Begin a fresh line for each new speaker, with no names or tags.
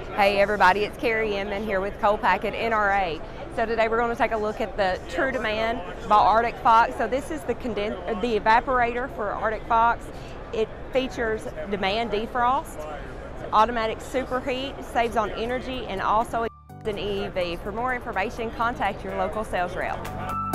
Hey everybody, it's Carrie Inman here with Kolpak at NRA. So today we're going to take a look at the Tru-Dmnd by ArcticFox. So this is the evaporator for ArcticFox. It features demand defrost, automatic superheat, saves on energy, and also an EEV. For more information, contact your local sales rep.